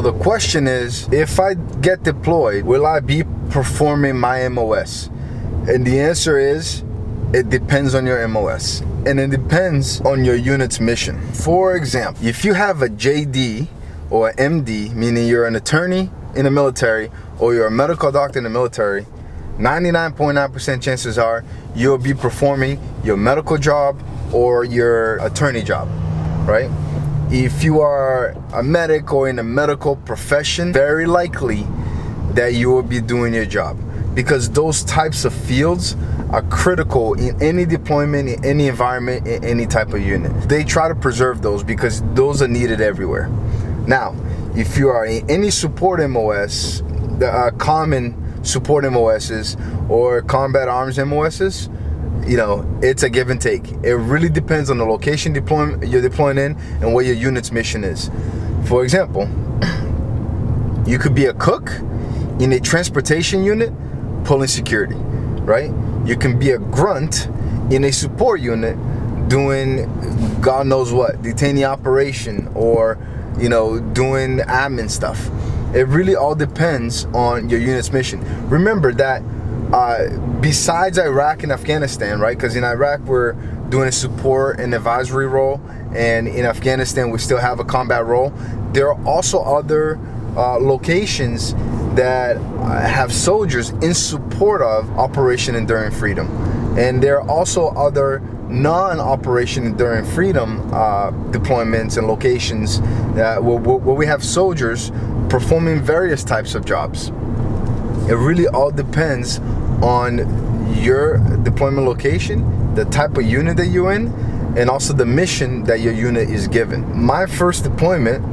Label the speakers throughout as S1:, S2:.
S1: the question is, if I get deployed, will I be performing my MOS? And the answer is, it depends on your MOS. And it depends on your unit's mission. For example, if you have a JD or an MD, meaning you're an attorney in the military or you're a medical doctor in the military, 99.9% chances are you'll be performing your medical job or your attorney job, right? If you are a medic or in a medical profession, very likely that you will be doing your job, because those types of fields are critical in any deployment, in any environment, in any type of unit. They try to preserve those because those are needed everywhere. Now, if you are in any support MOS, the common support MOSs or combat arms MOSs, you know, it's a give and take. It really depends on the location you're deploying in and what your unit's mission is. For example, you could be a cook in a transportation unit pulling security, right? You can be a grunt in a support unit doing God knows what, detainee operation, or, you know, doing admin stuff. It really all depends on your unit's mission. Remember that besides Iraq and Afghanistan, right? Because in Iraq we're doing a support and advisory role, and in Afghanistan we still have a combat role. There are also other locations that have soldiers in support of Operation Enduring Freedom, and there are also other non-Operation Enduring Freedom deployments and locations that where we have soldiers performing various types of jobs. It really all depends on your deployment location, the type of unit that you're in, and also the mission that your unit is given. My first deployment,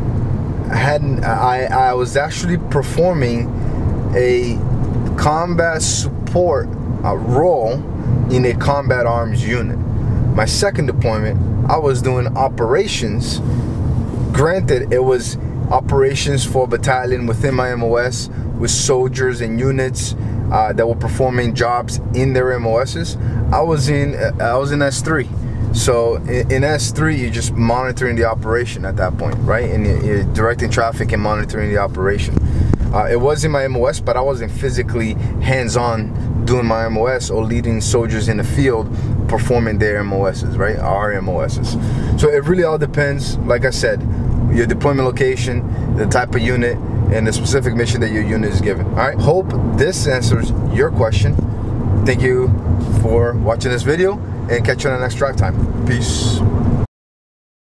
S1: I was actually performing a combat support role in a combat arms unit. My second deployment, I was doing operations. Granted, it was operations for a battalion within my MOS with soldiers and units that were performing jobs in their MOSs. I was in S3. So in S3, you're just monitoring the operation at that point, right? And you're directing traffic and monitoring the operation. It was in my MOS, but I wasn't physically hands-on doing my MOS or leading soldiers in the field performing their MOSs, right? Our MOSs. So it really all depends, like I said, your deployment location, the type of unit, and the specific mission that your unit is given. All right, hope this answers your question. Thank you for watching this video, and catch you on the next drive time. Peace.